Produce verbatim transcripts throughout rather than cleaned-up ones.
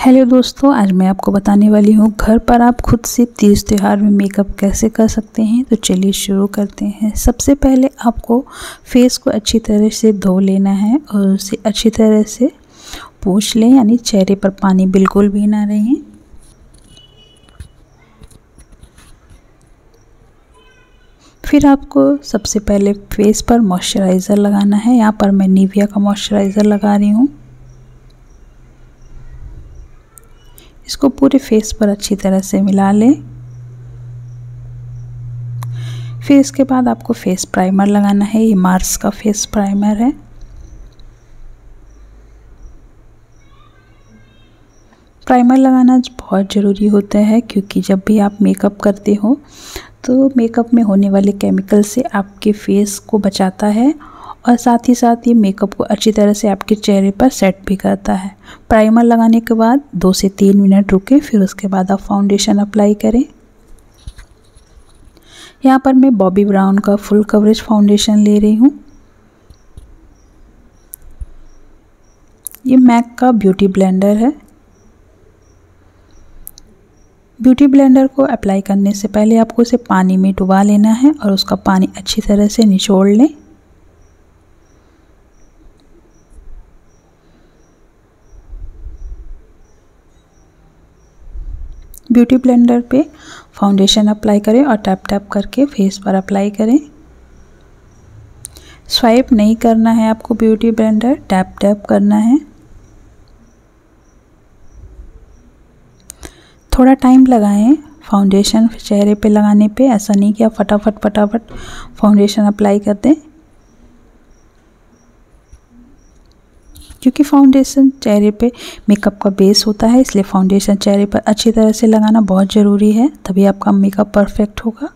Hello दोस्तों, आज मैं आपको बताने वाली हूँ घर पर आप खुद से तीज त्योहार में मेकअप कैसे कर सकते हैं। तो चलिए शुरू करते हैं। सबसे पहले आपको फेस को अच्छी तरह से धो लेना है और उसे अच्छी तरह से पोंछ लें, यानी चेहरे पर पानी बिल्कुल भी ना रहे। फिर आपको सबसे पहले फेस पर मॉइस्चराइज़र लगाना है। यहाँ पर मैं निविया का मॉइस्चराइज़र लगा रही हूँ। इसको पूरे फेस पर अच्छी तरह से मिला लें। फिर इसके बाद आपको फेस प्राइमर लगाना है। ये मार्स का फेस प्राइमर है। प्राइमर लगाना बहुत ज़रूरी होता है, क्योंकि जब भी आप मेकअप करते हो तो मेकअप में होने वाले केमिकल से आपके फेस को बचाता है और साथ ही साथ ये मेकअप को अच्छी तरह से आपके चेहरे पर सेट भी करता है। प्राइमर लगाने के बाद दो से तीन मिनट रुके, फिर उसके बाद आप फाउंडेशन अप्लाई करें। यहाँ पर मैं बॉबी ब्राउन का फुल कवरेज फाउंडेशन ले रही हूँ। ये मैक का ब्यूटी ब्लेंडर है। ब्यूटी ब्लेंडर को अप्लाई करने से पहले आपको इसे पानी में डुबा लेना है और उसका पानी अच्छी तरह से निचोड़ लें। ब्यूटी ब्लेंडर पे फाउंडेशन अप्लाई करें और टैप टैप करके फेस पर अप्लाई करें। स्वाइप नहीं करना है आपको, ब्यूटी ब्लेंडर टैप टैप करना है। थोड़ा टाइम लगाएं फाउंडेशन चेहरे पे लगाने पे। ऐसा नहीं कि आप फटाफट फटाफट फाउंडेशन अप्लाई कर दें, क्योंकि फाउंडेशन चेहरे पे मेकअप का बेस होता है। इसलिए फाउंडेशन चेहरे पर अच्छी तरह से लगाना बहुत ज़रूरी है, तभी आपका मेकअप परफेक्ट होगा।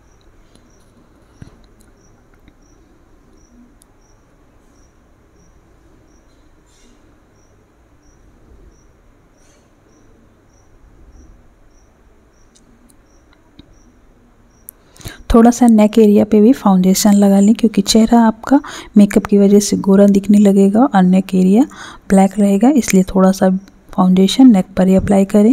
थोड़ा सा नेक एरिया पे भी फाउंडेशन लगा लें, क्योंकि चेहरा आपका मेकअप की वजह से गोरा दिखने लगेगा और नेक एरिया ब्लैक रहेगा। इसलिए थोड़ा सा फाउंडेशन नेक पर ही अप्लाई करें।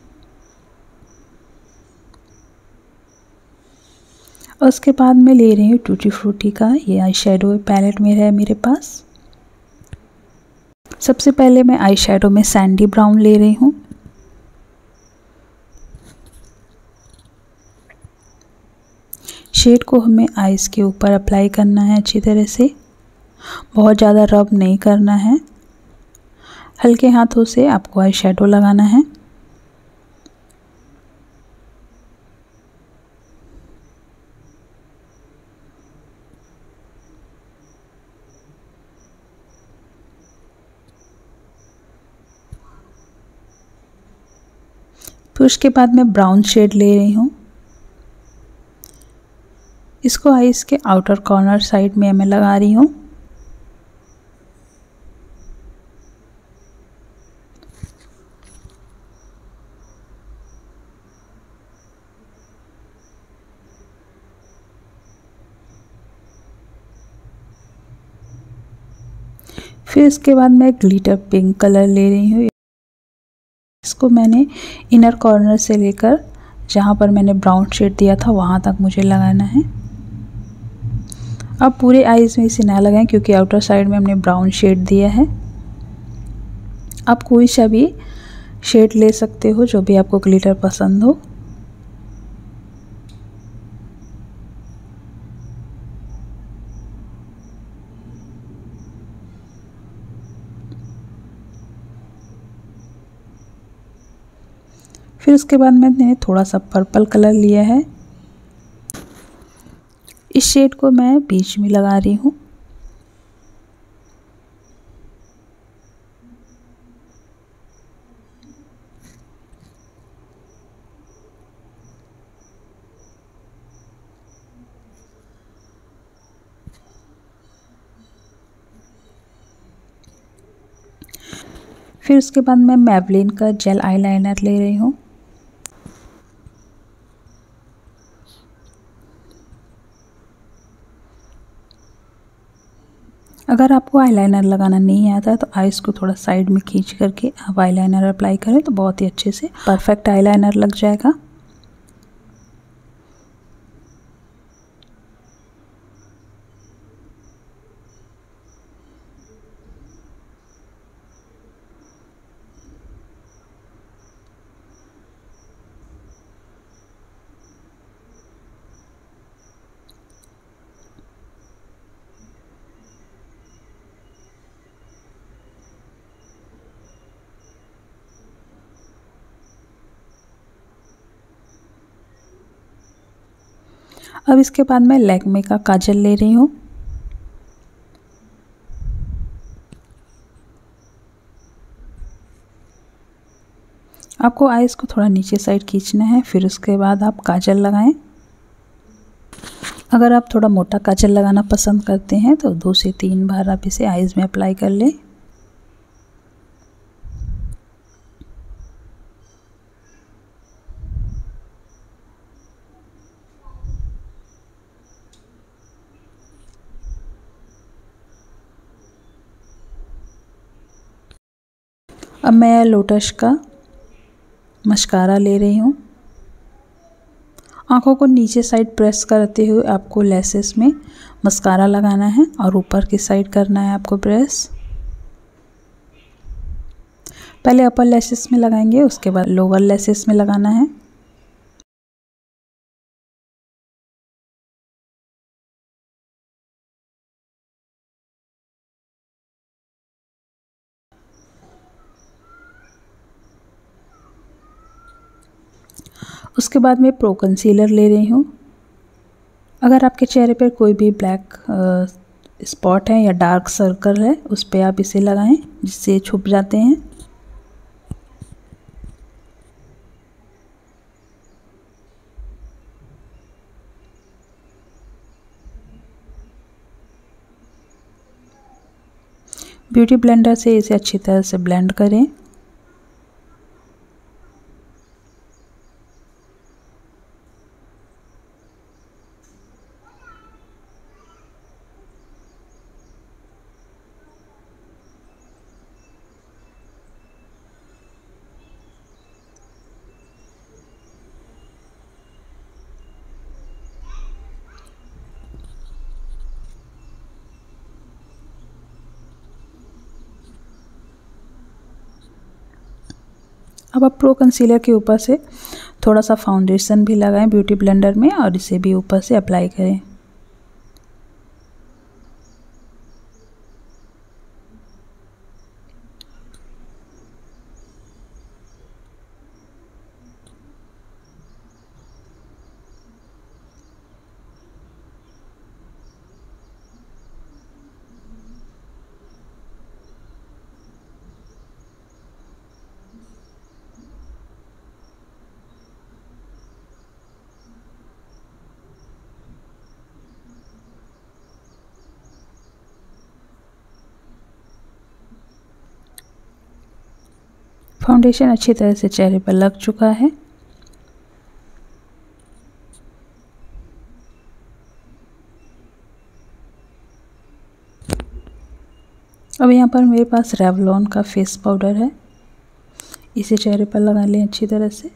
और उसके बाद मैं ले रही हूँ टूटी फ्रूटी का ये आई शेडो पैलेट में है मेरे पास। सबसे पहले मैं आई शेडो में सैंडी ब्राउन ले रही हूँ। शेड को हमें आईज के ऊपर अप्लाई करना है अच्छी तरह से। बहुत ज़्यादा रब नहीं करना है, हल्के हाथों से आपको आई शेडो लगाना है। फिर उसके बाद मैं ब्राउन शेड ले रही हूँ। इसको आईज के आउटर कॉर्नर साइड में मैं लगा रही हूँ। फिर इसके बाद मैं ग्लिटर पिंक कलर ले रही हूँ। इसको मैंने इनर कॉर्नर से लेकर जहाँ पर मैंने ब्राउन शेड दिया था वहाँ तक मुझे लगाना है। अब पूरे आईज में इसे ना लगाएं, क्योंकि आउटर साइड में हमने ब्राउन शेड दिया है। आप कोई सा भी शेड ले सकते हो, जो भी आपको ग्लिटर पसंद हो। फिर उसके बाद मैंने थोड़ा सा पर्पल कलर लिया है। इस शेड को मैं बीच में लगा रही हूँ। फिर उसके बाद मैं मैवलिन का जेल आईलाइनर ले रही हूँ। अगर आपको आईलाइनर लगाना नहीं आता है तो आईज को थोड़ा साइड में खींच करके आप आईलाइनर अप्लाई करें तो बहुत ही अच्छे से परफेक्ट आईलाइनर लग जाएगा। अब इसके बाद मैं लैक्मे का काजल ले रही हूँ। आपको आईज को थोड़ा नीचे साइड खींचना है, फिर उसके बाद आप काजल लगाएं। अगर आप थोड़ा मोटा काजल लगाना पसंद करते हैं तो दो से तीन बार आप इसे आईज में अप्लाई कर लें। अब मैं लोटस का मस्कारा ले रही हूँ। आँखों को नीचे साइड प्रेस करते हुए आपको लैसेस में मस्कारा लगाना है और ऊपर की साइड करना है आपको प्रेस। पहले अपर लैसेस में लगाएंगे, उसके बाद लोअर लैसेस में लगाना है। उसके बाद मैं प्रो कंसीलर ले रही हूँ। अगर आपके चेहरे पर कोई भी ब्लैक स्पॉट है या डार्क सर्कल है उस पर आप इसे लगाएं जिससे छुप जाते हैं। ब्यूटी ब्लेंडर से इसे अच्छी तरह से ब्लेंड करें। अब आप प्रो कंसीलर के ऊपर से थोड़ा सा फाउंडेशन भी लगाएं ब्यूटी ब्लेंडर में और इसे भी ऊपर से अप्लाई करें। फाउंडेशन अच्छी तरह से चेहरे पर लग चुका है। अब यहाँ पर मेरे पास रेवलॉन का फेस पाउडर है, इसे चेहरे पर लगा लें अच्छी तरह से।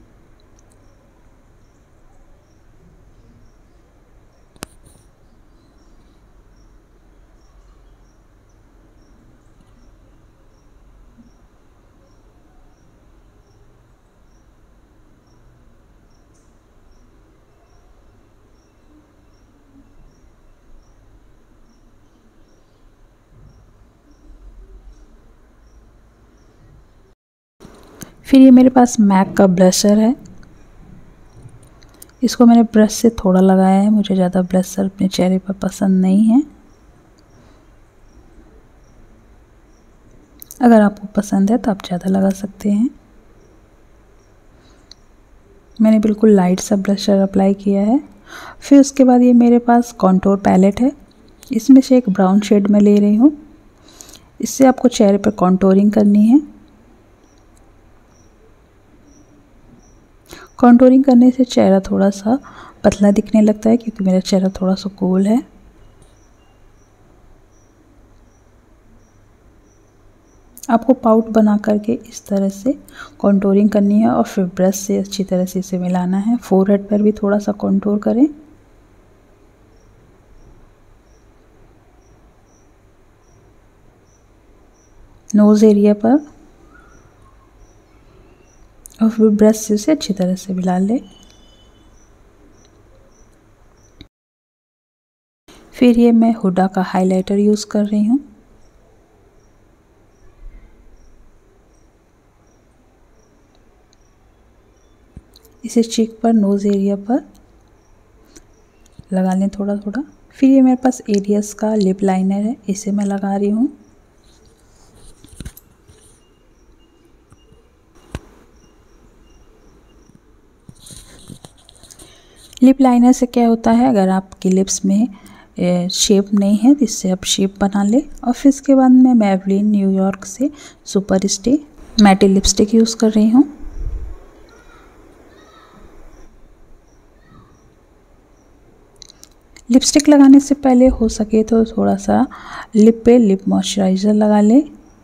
फिर ये मेरे पास मैक का ब्लशर है, इसको मैंने ब्रश से थोड़ा लगाया है, मुझे ज़्यादा ब्लशर अपने चेहरे पर पसंद नहीं है। अगर आपको पसंद है तो आप ज़्यादा लगा सकते हैं। मैंने बिल्कुल लाइट सा ब्लशर अप्लाई किया है। फिर उसके बाद ये मेरे पास कॉन्टोर पैलेट है, इसमें से एक ब्राउन शेड में ले रही हूँ। इससे आपको चेहरे पर कॉन्टोरिंग करनी है। कॉन्टोरिंग करने से चेहरा थोड़ा सा पतला दिखने लगता है क्योंकि मेरा चेहरा थोड़ा सा गोल है। आपको पाउट बना करके इस तरह से कॉन्टोरिंग करनी है और फिर ब्रश से अच्छी तरह से इसे मिलाना है। फोरहेड पर भी थोड़ा सा कॉन्टोर करें। नोज़ एरिया पर और फिर ब्रश से उसे अच्छी तरह से मिला लें। फिर ये मैं हुडा का हाइलाइटर यूज़ कर रही हूँ। इसे चीक पर, नोज़ एरिया पर लगा लें थोड़ा थोड़ा। फिर ये मेरे पास एरियस का लिप लाइनर है, इसे मैं लगा रही हूँ। लिप लाइनर से क्या होता है, अगर आपकी लिप्स में शेप नहीं है तो इससे आप शेप बना ले। और फिर इसके बाद मैं मैवलिन न्यूयॉर्क से सुपर स्टे मैटे लिपस्टिक यूज़ कर रही हूँ। लिपस्टिक लगाने से पहले हो सके तो थोड़ा सा लिप पे लिप मॉइस्चराइज़र लगा ले।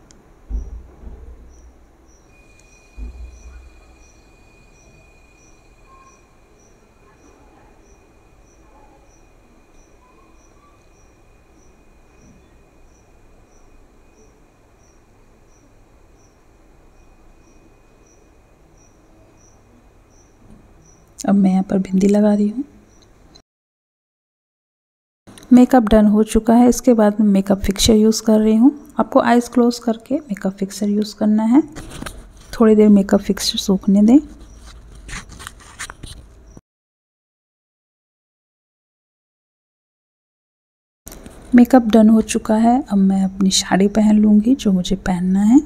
अब मैं यहाँ पर बिंदी लगा रही हूँ। मेकअप डन हो चुका है। इसके बाद मैं मेकअप फिक्सर यूज़ कर रही हूँ। आपको आइज़ क्लोज करके मेकअप फिक्सर यूज़ करना है। थोड़ी देर मेकअप फिक्सर सूखने दें। मेकअप डन हो चुका है। अब मैं अपनी साड़ी पहन लूँगी जो मुझे पहनना है।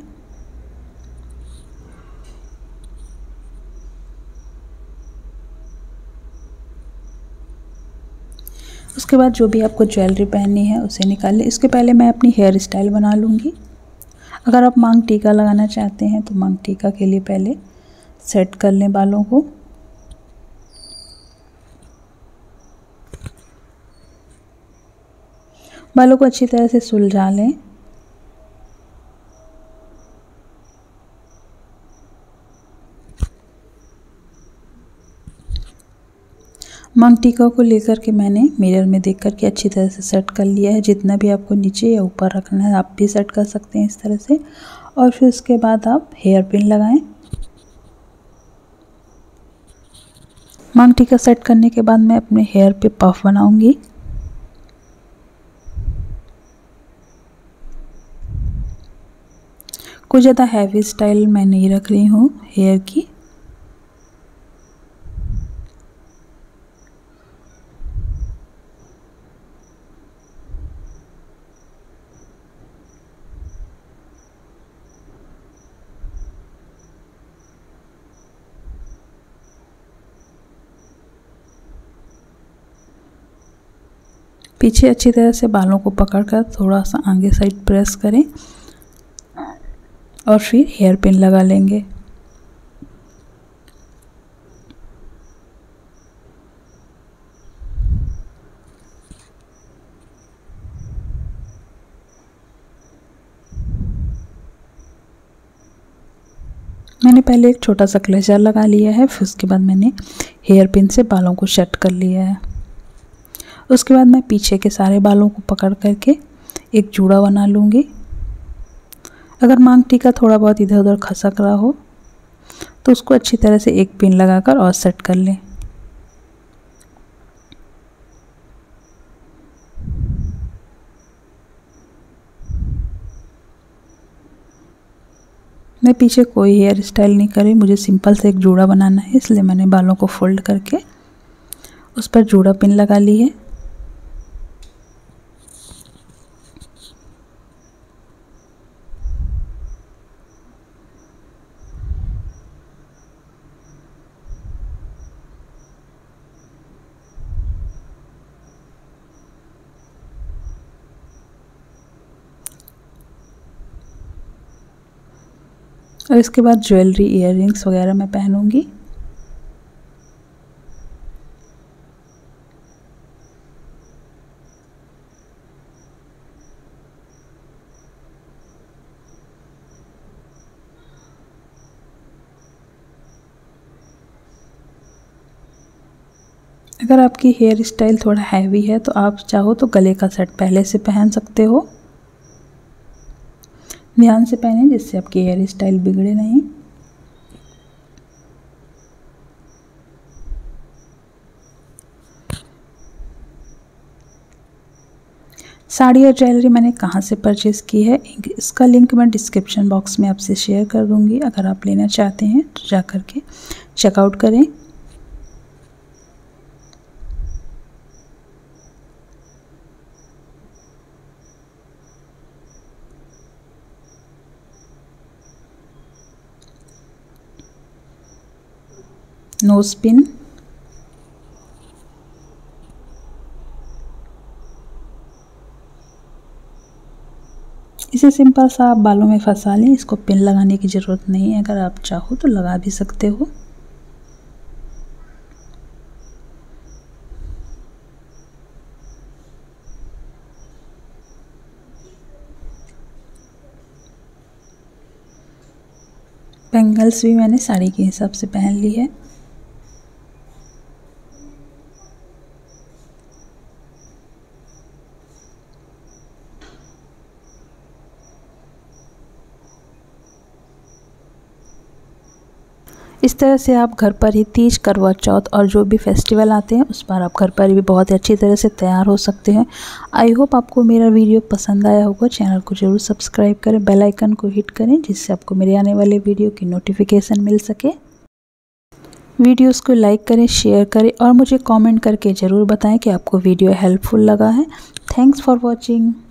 उसके बाद जो भी आपको ज्वेलरी पहननी है उसे निकाल लें। इसके पहले मैं अपनी हेयर स्टाइल बना लूँगी। अगर आप मांग टीका लगाना चाहते हैं तो मांग टीका के लिए पहले सेट कर लें बालों को। बालों को अच्छी तरह से सुलझा लें। मांग टीका को लेकर के मैंने मिरर में देख कर के अच्छी तरह से सेट कर लिया है। जितना भी आपको नीचे या ऊपर रखना है आप भी सेट कर सकते हैं इस तरह से। और फिर उसके बाद आप हेयर पिन लगाएं। मांग टीका सेट करने के बाद मैं अपने हेयर पे पफ बनाऊंगी। कुछ ज़्यादा हैवी स्टाइल मैं नहीं रख रही हूँ हेयर की। पीछे अच्छी तरह से बालों को पकड़कर थोड़ा सा आगे साइड प्रेस करें और फिर हेयर पिन लगा लेंगे। मैंने पहले एक छोटा सा क्लेचर लगा लिया है। फिर उसके बाद मैंने हेयर पिन से बालों को सेट कर लिया है। उसके बाद मैं पीछे के सारे बालों को पकड़ करके एक जूड़ा बना लूँगी। अगर मांग टीका थोड़ा बहुत इधर उधर खसक रहा हो तो उसको अच्छी तरह से एक पिन लगाकर और सेट कर लें। मैं पीछे कोई हेयर स्टाइल नहीं करी, मुझे सिंपल से एक जूड़ा बनाना है, इसलिए मैंने बालों को फोल्ड करके उस पर जूड़ा पिन लगा ली है। और इसके बाद ज्वेलरी, इयररिंग्स वगैरह मैं पहनूंगी। अगर आपकी हेयर स्टाइल थोड़ा हैवी है तो आप चाहो तो गले का सेट पहले से पहन सकते हो। ध्यान से पहने जिससे आपकी हेयर स्टाइल बिगड़े नहीं। साड़ी और ज्वेलरी मैंने कहाँ से परचेज़ की है, इसका लिंक मैं डिस्क्रिप्शन बॉक्स में आपसे शेयर कर दूँगी। अगर आप लेना चाहते हैं तो जा कर के चेकआउट करें। नोज पिन, इसे सिंपल सा आप बालों में फंसा लें। इसको पिन लगाने की ज़रूरत नहीं है, अगर आप चाहो तो लगा भी सकते हो। बैंगल्स भी मैंने साड़ी के हिसाब से पहन ली है। इस तरह से आप घर पर ही तीज, करवा चौथ और जो भी फेस्टिवल आते हैं उस पर आप घर पर भी बहुत अच्छी तरह से तैयार हो सकते हैं। आई होप आपको मेरा वीडियो पसंद आया होगा। चैनल को ज़रूर सब्सक्राइब करें, बेल आइकन को हिट करें जिससे आपको मेरे आने वाले वीडियो की नोटिफिकेशन मिल सके। वीडियोस को लाइक करें, शेयर करें और मुझे कमेंट करके ज़रूर बताएं कि आपको वीडियो हेल्पफुल लगा है। Thanks for watching.